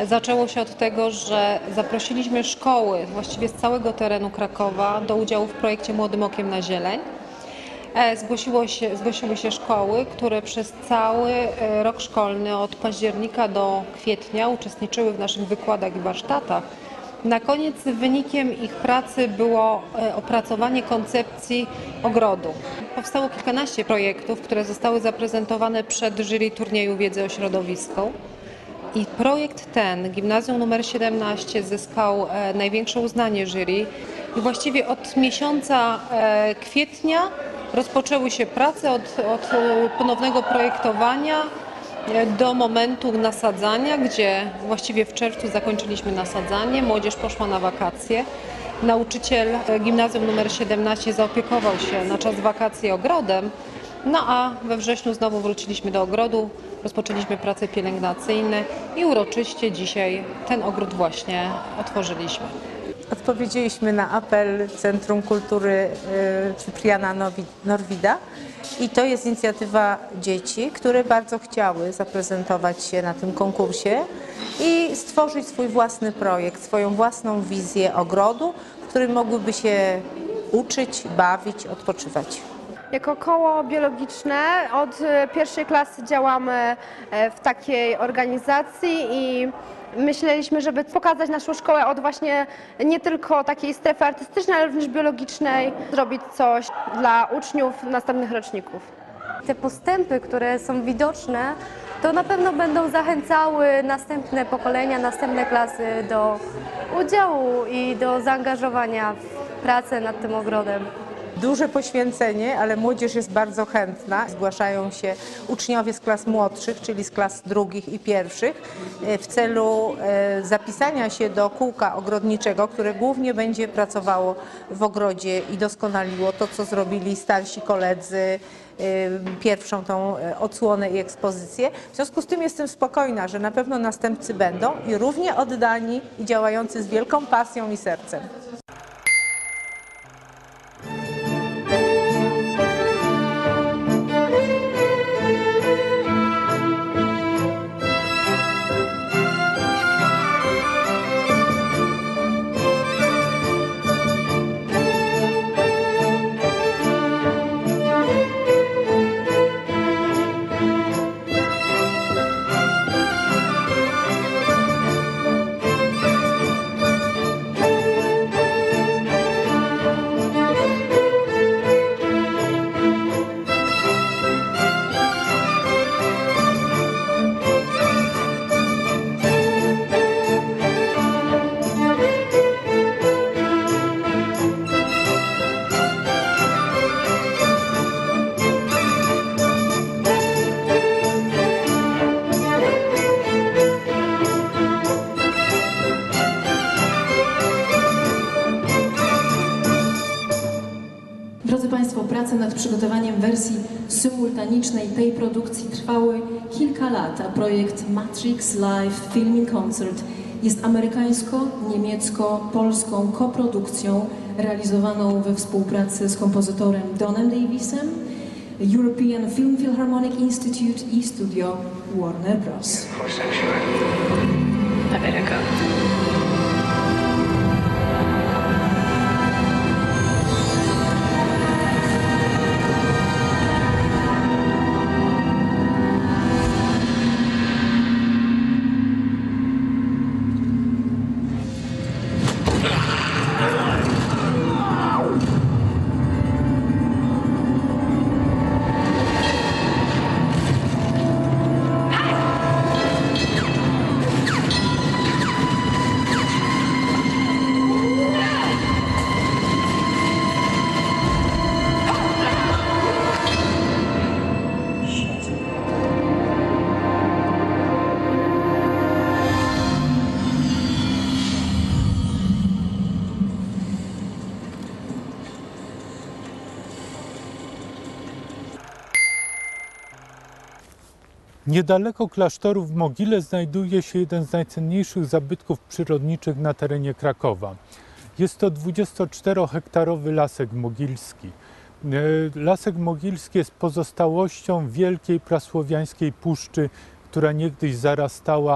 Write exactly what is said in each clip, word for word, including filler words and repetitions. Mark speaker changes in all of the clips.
Speaker 1: Zaczęło się od tego, że zaprosiliśmy szkoły właściwie z całego terenu Krakowa do udziału w projekcie Młodym Okiem na Zieleń. Zgłosiło się, zgłosiły się szkoły, które przez cały rok szkolny od października do kwietnia uczestniczyły w naszych wykładach i warsztatach. Na koniec wynikiem ich pracy było opracowanie koncepcji ogrodu. Powstało kilkanaście projektów, które zostały zaprezentowane przed jury turnieju wiedzy o środowisku. I projekt ten, Gimnazjum numer siedemnaście, zyskał największe uznanie jury i właściwie od miesiąca kwietnia rozpoczęły się prace od, od ponownego projektowania do momentu nasadzania, gdzie właściwie w czerwcu zakończyliśmy nasadzanie, młodzież poszła na wakacje. Nauczyciel Gimnazjum numer siedemnaście zaopiekował się na czas wakacji ogrodem, no a we wrześniu znowu wróciliśmy do ogrodu, rozpoczęliśmy prace pielęgnacyjne i uroczyście dzisiaj ten ogród właśnie otworzyliśmy.
Speaker 2: Odpowiedzieliśmy na apel Centrum Kultury Cypriana Norwida i to jest inicjatywa dzieci, które bardzo chciały zaprezentować się na tym konkursie i stworzyć swój własny projekt, swoją własną wizję ogrodu, w którym mogłyby się uczyć, bawić, odpoczywać.
Speaker 3: Jako koło biologiczne od pierwszej klasy działamy w takiej organizacji i myśleliśmy, żeby pokazać naszą szkołę od właśnie nie tylko takiej strefy artystycznej, ale również biologicznej, zrobić coś dla uczniów następnych roczników.
Speaker 4: Te postępy, które są widoczne, to na pewno będą zachęcały następne pokolenia, następne klasy do udziału i do zaangażowania w pracę nad tym ogrodem.
Speaker 2: Duże poświęcenie, ale młodzież jest bardzo chętna. Zgłaszają się uczniowie z klas młodszych, czyli z klas drugich i pierwszych, w celu zapisania się do kółka ogrodniczego, które głównie będzie pracowało w ogrodzie i doskonaliło to, co zrobili starsi koledzy, pierwszą tą odsłonę i ekspozycję. W związku z tym jestem spokojna, że na pewno następcy będą i równie oddani i działający z wielką pasją i sercem.
Speaker 5: Drodzy Państwo, prace nad przygotowaniem wersji symultanicznej tej produkcji trwały kilka lat, a projekt Matrix Live Filming Concert jest amerykańsko-niemiecko-polską koprodukcją realizowaną we współpracy z kompozytorem Donem Davisem, European Film Philharmonic Institute i studio Warner Bros.
Speaker 6: I better go.
Speaker 7: Niedaleko klasztoru w Mogile znajduje się jeden z najcenniejszych zabytków przyrodniczych na terenie Krakowa. Jest to dwudziestoczterohektarowy Lasek Mogilski. Lasek Mogilski jest pozostałością wielkiej prasłowiańskiej puszczy, która niegdyś zarastała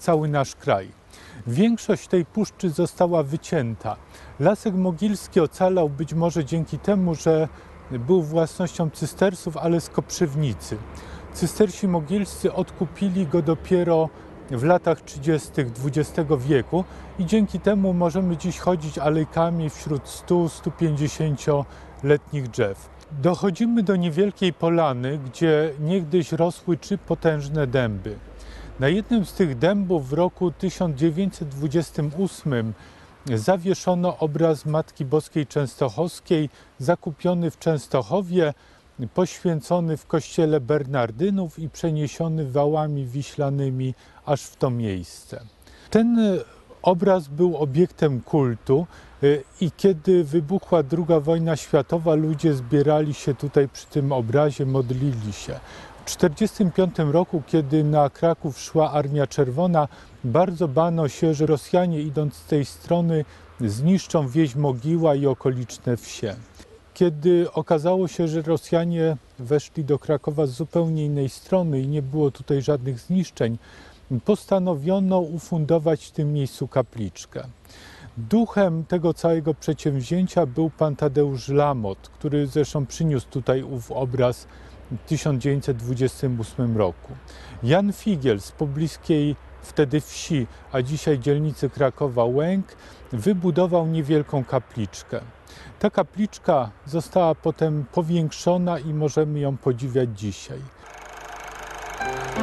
Speaker 7: cały nasz kraj. Większość tej puszczy została wycięta. Lasek Mogilski ocalał być może dzięki temu, że był własnością cystersów, ale z Koprzywnicy. Cystersi mogilscy odkupili go dopiero w latach trzydziestych dwudziestego wieku i dzięki temu możemy dziś chodzić alejkami wśród stu do stu pięćdziesięcioletnich drzew. Dochodzimy do niewielkiej polany, gdzie niegdyś rosły trzy potężne dęby. Na jednym z tych dębów w roku tysiąc dziewięćset dwudziestym ósmym zawieszono obraz Matki Boskiej Częstochowskiej, zakupiony w Częstochowie, poświęcony w kościele Bernardynów i przeniesiony wałami wiślanymi aż w to miejsce. Ten obraz był obiektem kultu i kiedy wybuchła druga wojna światowa, ludzie zbierali się tutaj przy tym obrazie, modlili się. W tysiąc dziewięćset czterdziestym piątym roku, kiedy na Kraków szła Armia Czerwona, bardzo bano się, że Rosjanie, idąc z tej strony, zniszczą wieś Mogiła i okoliczne wsie. Kiedy okazało się, że Rosjanie weszli do Krakowa z zupełnie innej strony i nie było tutaj żadnych zniszczeń, postanowiono ufundować w tym miejscu kapliczkę. Duchem tego całego przedsięwzięcia był pan Tadeusz Lamot, który zresztą przyniósł tutaj ów obraz w tysiąc dziewięćset dwudziestym ósmym roku. Jan Figiel z pobliskiej wtedy wsi, a dzisiaj dzielnicy Krakowa Łęk, wybudował niewielką kapliczkę. Ta kapliczka została potem powiększona i możemy ją podziwiać dzisiaj.